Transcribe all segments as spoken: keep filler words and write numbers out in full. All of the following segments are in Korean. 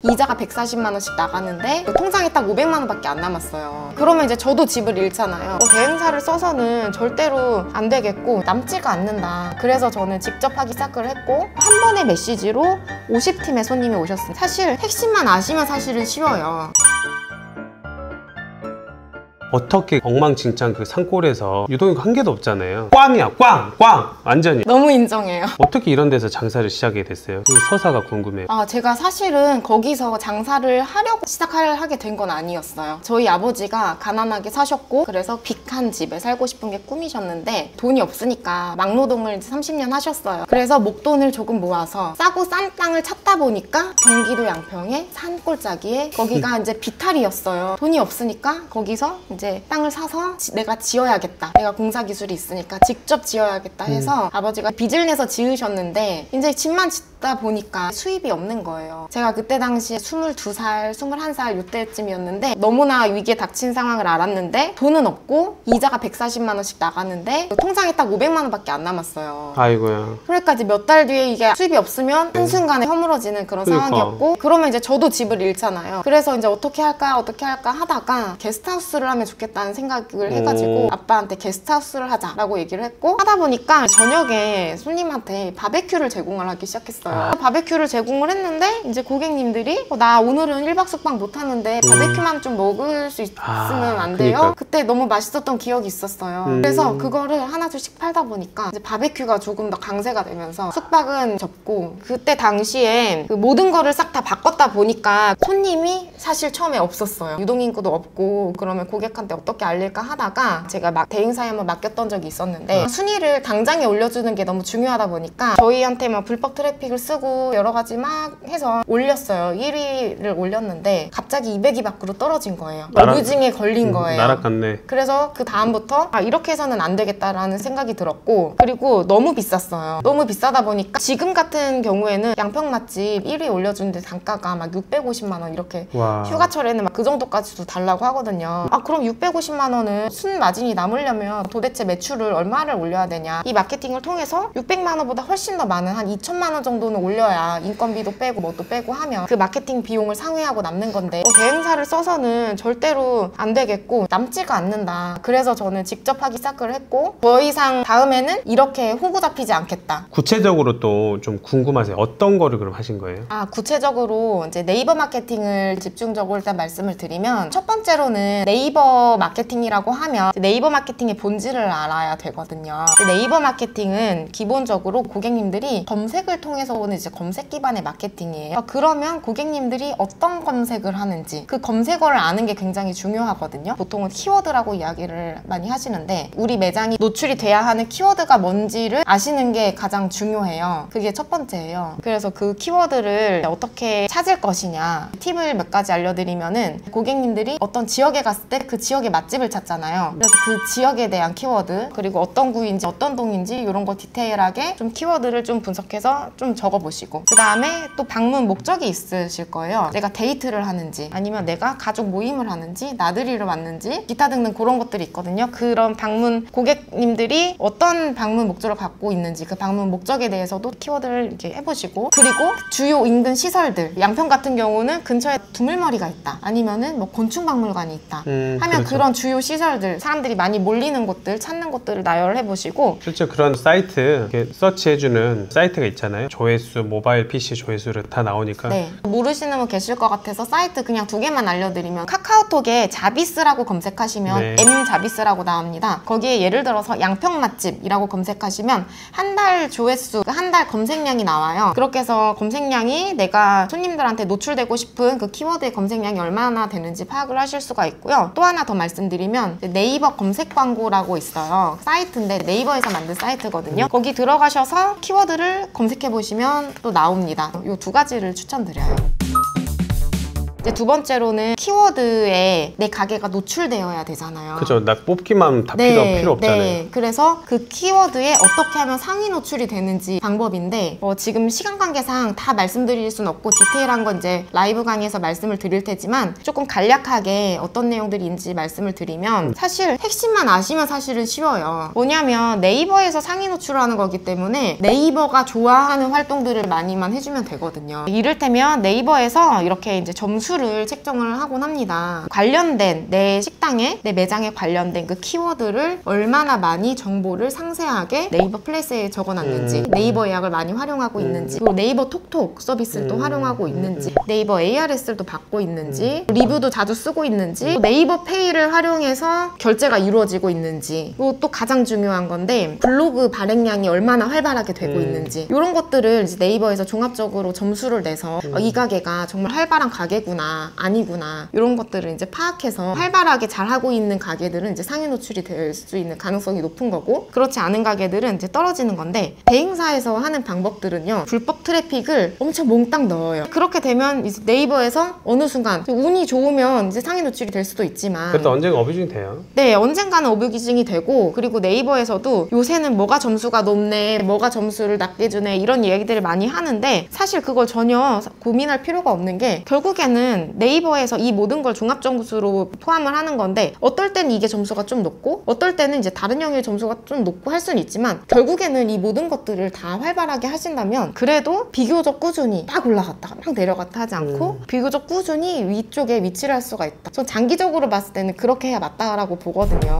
이자가 백사십만 원씩 나가는데 통장에 딱 오백만 원밖에 안 남았어요. 그러면 이제 저도 집을 잃잖아요. 어, 대행사를 써서는 절대로 안 되겠고 남지가 않는다. 그래서 저는 직접 하기 시작을 했고 한 번의 메시지로 오십 팀의 손님이 오셨습니다. 사실 핵심만 아시면 사실은 쉬워요. 어떻게 엉망진창 그 산골에서 유동인구 한 개도 없잖아요. 꽝이야, 꽝! 꽝! 완전히. 너무 인정해요. 어떻게 이런 데서 장사를 시작하게 됐어요? 그 서사가 궁금해요. 아, 제가 사실은 거기서 장사를 하려고 시작하게 된 건 아니었어요. 저희 아버지가 가난하게 사셨고 그래서 빅한 집에 살고 싶은 게 꿈이셨는데 돈이 없으니까 막노동을 삼십 년 하셨어요. 그래서 목돈을 조금 모아서 싸고 싼 땅을 찾다 보니까 경기도 양평의 산골짜기에 거기가 이제 비탈이었어요. 돈이 없으니까 거기서 이제 땅을 사서 지, 내가 지어야겠다. 내가 공사 기술이 있으니까 직접 지어야겠다 해서 음. 아버지가 빚을 내서 지으셨는데 이제 집만 짓다 보니까 수입이 없는 거예요. 제가 그때 당시에 스물두 살, 스물한 살 이때쯤이었는데 너무나 위기에 닥친 상황을 알았는데 돈은 없고 이자가 백사십만 원씩 나가는데 통장에 딱 오백만 원밖에 안 남았어요. 아이고야. 그러니까 이제 몇 달 뒤에 이게 수입이 없으면 한순간에 허물어지는 그런 그러니까. 상황이었고 그러면 이제 저도 집을 잃잖아요. 그래서 이제 어떻게 할까 어떻게 할까 하다가 게스트하우스를 하면 좋겠다는 생각을 해가지고 오. 아빠한테 게스트하우스를 하자라고 얘기를 했고 하다 보니까 저녁에 손님한테 바베큐를 제공을 하기 시작했어요. 아. 바베큐를 제공을 했는데 이제 고객님들이 어, 나 오늘은 일 박 숙박 못 하는데 바베큐만 음. 좀 먹을 수 있으면 아, 안 돼요? 그러니까. 그때 너무 맛있었던 기억이 있었어요. 음. 그래서 그거를 하나둘씩 팔다 보니까 이제 바베큐가 조금 더 강세가 되면서 숙박은 접고 그때 당시에 그 모든 거를 싹 다 바꿨다 보니까 손님이 사실 처음에 없었어요. 유동인구도 없고 그러면 고객한테 어떻게 알릴까 하다가 제가 막 대행사에 한번 맡겼던 적이 있었는데 어. 순위를 당장에 올려주는 게 너무 중요하다 보니까 저희한테 막 불법 트래픽을 쓰고 여러 가지 막 해서 올렸어요. 일 위를 올렸는데 갑자기 이백 위 밖으로 떨어진 거예요. 어뷰징에 걸린 거예요. 날아갔네. 그래서 그 다음부터 아 이렇게 해서는 안 되겠다라는 생각이 들었고 그리고 너무 비쌌어요. 너무 비싸다 보니까 지금 같은 경우에는 양평 맛집 일 위 올려주는데 단가가 막 육백오십만 원 이렇게 와. 휴가철에는 막 그 정도까지도 달라고 하거든요. 아 그럼 육백오십만 원은 순 마진이 남으려면 도대체 매출을 얼마를 올려야 되냐. 이 마케팅을 통해서 육백만 원보다 훨씬 더 많은 한 이천만 원 정도는 올려야 인건비도 빼고 뭐 또 빼고 하면 그 마케팅 비용을 상회하고 남는 건데 어, 대행사를 써서는 절대로 안 되겠고 남지가 않는다. 그래서 저는 직접 하기 시작을 했고 더 이상 다음에는 이렇게 호구 잡히지 않겠다. 구체적으로 또 좀 궁금하세요. 어떤 거를 그럼 하신 거예요? 아 구체적으로 이제 네이버 마케팅을 집중적으로 일단 말씀을 드리면 첫 번째로는 네이버 마케팅이라고 하면 네이버 마케팅의 본질을 알아야 되거든요. 네이버 마케팅은 기본적으로 고객님들이 검색을 통해서 오는 이제 검색 기반의 마케팅이에요. 그러면 고객님들이 어떤 검색을 하는지 그 검색어를 아는 게 굉장히 중요하거든요. 보통은 키워드라고 이야기를 많이 하시는데 우리 매장이 노출이 돼야 하는 키워드가 뭔지를 아시는 게 가장 중요해요. 그게 첫 번째예요. 그래서 그 키워드를 어떻게 찾을 것이냐 팁을 몇 가지 알려드리면은 고객님들이 어떤 지역에 갔을 때 그 지역의 맛집을 찾잖아요. 그래서 그 지역에 대한 키워드 그리고 어떤 구인지 어떤 동인지 이런 거 디테일하게 좀 키워드를 좀 분석해서 좀 적어보시고 그 다음에 또 방문 목적이 있으실 거예요. 내가 데이트를 하는지 아니면 내가 가족 모임을 하는지 나들이를 왔는지 기타 등등 그런 것들이 있거든요. 그런 방문 고객님들이 어떤 방문 목적을 갖고 있는지 그 방문 목적에 대해서도 키워드를 이렇게 해보시고 그리고 주요 인근 시설들 양평 같은 경우는 근처에 두물머리가 있다 아니면은 뭐 곤충박물관이 있다 음, 하면 그렇죠. 그런 주요 시설들 사람들이 많이 몰리는 곳들 찾는 곳들을 나열을 해보시고 실제 그런 사이트 이렇게 서치해주는 사이트가 있잖아요. 조회수 모바일 피씨 조회수를 다 나오니까 네 모르시는 분 계실 것 같아서 사이트 그냥 두 개만 알려드리면 카카오톡에 자비스라고 검색하시면 네. M 자비스라고 나옵니다. 거기에 예를 들어서 양평 맛집이라고 검색하시면 한 달 조회수 한 달 검색량이 나와요. 그렇게 해서 검색량이 내가 손님들한테 노출되고 싶은 그 키워드의 검색량이 얼마나 되는지 파악을 하실 수가 있고요. 또 하나 더 말씀드리면 네이버 검색 광고라고 있어요. 사이트인데 네이버에서 만든 사이트거든요. 거기 들어가셔서 키워드를 검색해 보시면 또 나옵니다. 이 두 가지를 추천드려요. 이제 두 번째로는 키워드에 내 가게가 노출되어야 되잖아요. 그죠. 나 뽑기만 다 네, 필요, 필요 없잖아요. 네. 그래서 그 키워드에 어떻게 하면 상위 노출이 되는지 방법인데 어, 지금 시간 관계상 다 말씀드릴 순 없고 디테일한 건 이제 라이브 강의에서 말씀을 드릴 테지만 조금 간략하게 어떤 내용들이 있는지 말씀을 드리면 사실 핵심만 아시면 사실은 쉬워요. 뭐냐면 네이버에서 상위 노출을 하는 거기 때문에 네이버가 좋아하는 활동들을 많이만 해주면 되거든요. 이를테면 네이버에서 이렇게 이제 점수를 책정을 하곤 합니다. 관련된 내 식당에 내 매장에 관련된 그 키워드를 얼마나 많이 정보를 상세하게 네이버 플레이스에 적어놨는지, 음. 네이버 예약을 많이 활용하고 음. 있는지, 그리고 네이버 톡톡 서비스를 또 음. 활용하고 있는지, 네이버 에이아르에스를 또 받고 있는지, 리뷰도 자주 쓰고 있는지, 또 네이버 페이를 활용해서 결제가 이루어지고 있는지, 그리고 또 가장 중요한 건데 블로그 발행량이 얼마나 활발하게 되고 음. 있는지, 이런 것들을 이제 네이버에서 종합적으로 점수를 내서 음. 어, 이 가게가 정말 활발한 가게구나 아니구나 이런 것들을 이제 파악해서 활발하게 잘하고 있는 가게들은 이제 상위 노출이 될 수 있는 가능성이 높은 거고, 그렇지 않은 가게들은 이제 떨어지는 건데, 대행사에서 하는 방법들은요 불법 트래픽을 엄청 몽땅 넣어요. 그렇게 되면 이제 네이버에서 어느 순간 운이 좋으면 이제 상위 노출이 될 수도 있지만 그래도 언젠가 어뷰징이 돼요. 네, 언젠가는 어뷰기징이 되고, 그리고 네이버에서도 요새는 뭐가 점수가 높네, 뭐가 점수를 낮게 주네 이런 얘기들을 많이 하는데 사실 그걸 전혀 고민할 필요가 없는 게 결국에는 네이버에서 이 모든 걸 종합 점수로 포함을 하는 건데, 어떨 때는 이게 점수가 좀 높고 어떨 때는 이제 다른 영역의 점수가 좀 높고 할 수는 있지만 결국에는 이 모든 것들을 다 활발하게 하신다면 그래도 비교적 꾸준히 막 올라갔다가 막 내려갔다 하지 않고 음. 비교적 꾸준히 위쪽에 위치를 할 수가 있다. 전 장기적으로 봤을 때는 그렇게 해야 맞다라고 보거든요.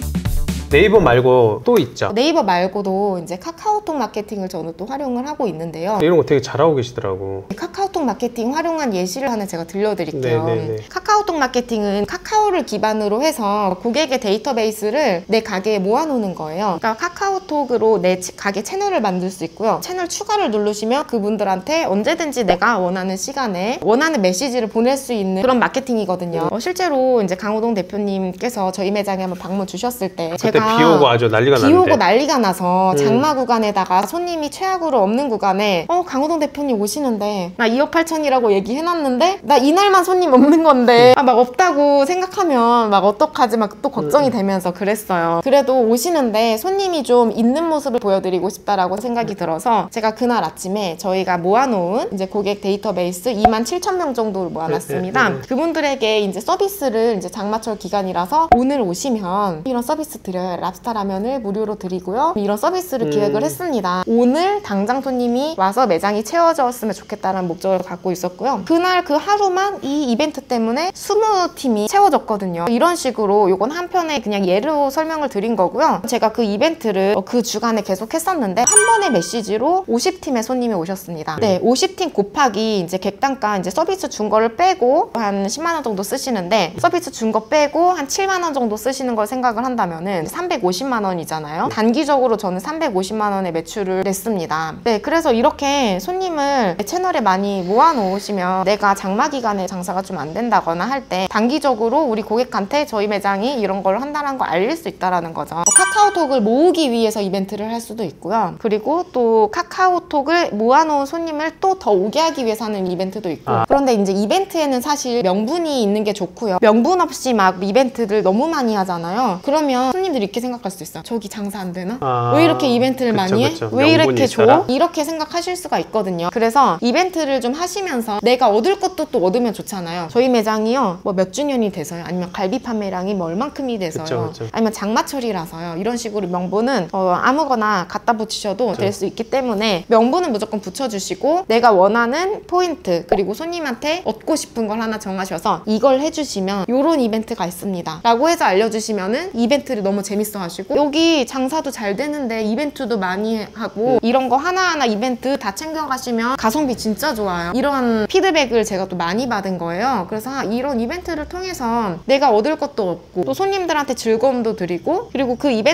네이버 말고 또 있죠. 네이버 말고도 이제 카카오톡 마케팅을 저는 또 활용을 하고 있는데요. 이런 거 되게 잘하고 계시더라고. 카카오톡 마케팅 활용한 예시를 하나 제가 들려드릴게요. 네네네. 카카오톡 마케팅은 카카오를 기반으로 해서 고객의 데이터베이스를 내 가게에 모아놓는 거예요. 그러니까 카카오톡으로 내 치- 가게 채널을 만들 수 있고요. 채널 추가를 누르시면 그분들한테 언제든지 내가 원하는 시간에 원하는 메시지를 보낼 수 있는 그런 마케팅이거든요. 어, 실제로 이제 강호동 대표님께서 저희 매장에 한번 방문 주셨을 때 그때 제가 비 오고 아주 난리가 비 났는데. 오고 난리가 나서 음. 장마 구간에다가 손님이 최악으로 없는 구간에 어 강호동 대표님 오시는데 나 이억 팔천이라고 얘기해놨는데 나 이날만 손님 없는 건데 아, 막 없다고 생각하면 막 어떡하지 막 또 걱정이 되면서 그랬어요. 그래도 오시는데 손님이 좀 있는 모습을 보여드리고 싶다라고 생각이 들어서 제가 그날 아침에 저희가 모아놓은 이제 고객 데이터베이스 이만 칠천 명 정도를 모아놨습니다. 네, 네, 네. 그분들에게 이제 서비스를 이제 장마철 기간이라서 오늘 오시면 이런 서비스 드려요. 랍스타 라면을 무료로 드리고요. 이런 서비스를 음. 기획을 했습니다. 오늘 당장 손님이 와서 매장이 채워졌으면 좋겠다는 목적을 갖고 있었고요. 그날 그 하루만 이 이벤트 때문에 이십 팀이 채워졌거든요. 이런 식으로 이건 한편에 그냥 예로 설명을 드린 거고요. 제가 그 이벤트를 그 주간에 계속 했었는데 한 번의 메시지로 오십 팀의 손님이 오셨습니다. 네, 오십 팀 곱하기 이제 객단가 이제 서비스 준 거를 빼고 한 십만 원 정도 쓰시는데 서비스 준 거 빼고 한 칠만 원 정도 쓰시는 걸 생각을 한다면은 삼백오십만 원이잖아요. 단기적으로 저는 삼백오십만 원의 매출을 냈습니다. 네, 그래서 이렇게 손님을 채널에 많이 모아 놓으시면 내가 장마 기간에 장사가 좀 안 된다거나 할 때 단기적으로 우리 고객한테 저희 매장이 이런 걸 한다는 걸 알릴 수 있다라는 거죠. 뭐 카카오톡을 모으기 위해서 이벤트를 할 수도 있고요. 그리고 또 카카오톡을 모아놓은 손님을 또 더 오게 하기 위해서 하는 이벤트도 있고. 아. 그런데 이제 이벤트에는 사실 명분이 있는 게 좋고요. 명분 없이 막 이벤트를 너무 많이 하잖아요. 그러면 손님들이 이렇게 생각할 수 있어요. 저기 장사 안 되나? 아. 왜 이렇게 이벤트를 그쵸, 많이 해? 그쵸. 왜 명분이 이렇게 줘? 있어라. 이렇게 생각하실 수가 있거든요. 그래서 이벤트를 좀 하시면서 내가 얻을 것도 또 얻으면 좋잖아요. 저희 매장이요, 뭐 몇 주년이 돼서요, 아니면 갈비 판매량이 뭐 얼만큼이 돼서요, 그쵸, 그쵸. 아니면 장마철이라서요, 이런 식으로 명분은 어, 아무거나 갖다 붙이셔도 될 수 있기 때문에 명분은 무조건 붙여주시고 내가 원하는 포인트 그리고 손님한테 얻고 싶은 걸 하나 정하셔서 이걸 해주시면 요런 이벤트가 있습니다 라고 해서 알려주시면은 이벤트를 너무 재밌어 하시고 여기 장사도 잘 되는데 이벤트도 많이 하고 음. 이런 거 하나하나 이벤트 다 챙겨가시면 가성비 진짜 좋아요. 이런 피드백을 제가 또 많이 받은 거예요. 그래서 아, 이런 이벤트를 통해서 내가 얻을 것도 없고 또 손님들한테 즐거움도 드리고 그리고 그 이벤트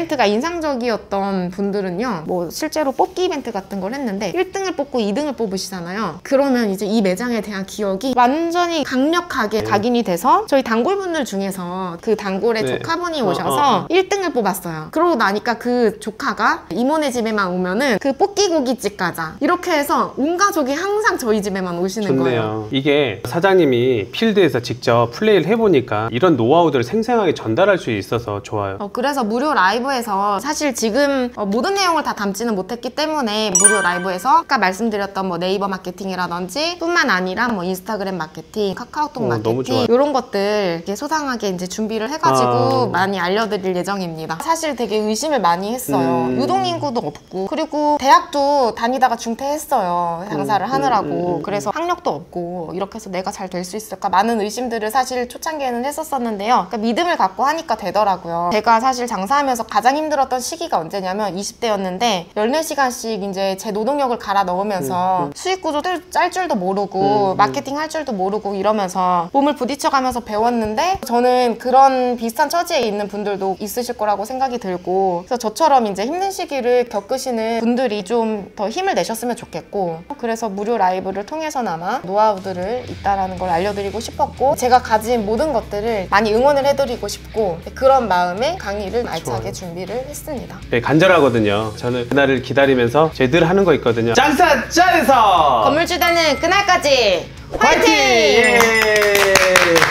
이벤트가 인상적이었던 분들은요, 뭐 실제로 뽑기 이벤트 같은 걸 했는데 일 등을 뽑고 이 등을 뽑으시잖아요. 그러면 이제 이 매장에 대한 기억이 완전히 강력하게 네. 각인이 돼서 저희 단골분들 중에서 그 단골의 네. 조카분이 어, 오셔서 어, 어. 일 등을 뽑았어요. 그러고 나니까 그 조카가 이모네 집에만 오면은 그 뽑기 고깃집 가자, 이렇게 해서 온 가족이 항상 저희 집에만 오시는 거예요. 좋네요. 이게 사장님이 필드에서 직접 플레이를 해보니까 이런 노하우들을 생생하게 전달할 수 있어서 좋아요. 어, 그래서 무료 라이브에서 사실 지금 어, 모든 내용을 다 담지는 못했기 때문에 무료 라이브에서 아까 말씀드렸던 뭐 네이버 마케팅이라든지 뿐만 아니라 뭐 인스타그램 마케팅, 카카오톡 어, 너무 좋아요. 마케팅 이런 것들 이렇게 소상하게 이제 준비를 해가지고 아. 많이 알려드릴 예정입니다. 사실 되게 의심을 많이 했어요. 음. 유동 인구도 없고, 그리고 대학도 다니다가 중퇴했어요. 장사를 음, 하느라고. 음, 음, 음. 그래서 학력도 없고 이렇게 해서 내가 잘 될 수 있을까, 많은 의심들을 사실 초창기에는 했었었는데요. 그러니까 믿음을 갖고 하니까 되더라고요. 제가 사실 장사하면서 가장 힘들었던 시기가 언제냐면 이십 대였는데 열네 시간씩 이제 제 노동력을 갈아 넣으면서 음, 음. 수익 구조를 짤 줄도 모르고 음, 음. 마케팅 할 줄도 모르고 이러면서 몸을 부딪혀가면서 배웠는데, 저는 그런 비슷한 처지에 있는 분들도 있으실 거라고 생각이 들고, 그래서 저처럼 이제 힘든 시기를 겪으시는 분들이 좀 더 힘을 내셨으면 좋겠고, 그래서 무료 라이브를 통해서나마 노하우들을 있다라는 걸 알려드리고 싶었고, 제가 가진 모든 것들을 많이 응원을 해드리고 싶고, 그런 마음에 강의를 알차게 좋아요. 준비를 했습니다. 네, 간절하거든요. 저는 그날을 기다리면서 저희 늘 하는 거 있거든요. 장사 짠에서 건물주 되는 그날까지 화이팅! 화이팅! 예!